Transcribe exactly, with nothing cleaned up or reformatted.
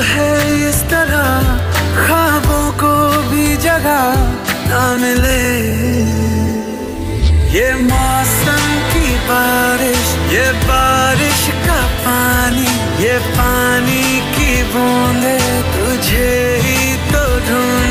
है इस तरह ख्वाबों को भी जगह ना मिले। ये मौसम की बारिश, ये बारिश का पानी, ये पानी की बूंदे तुझे ही तो ढूंढ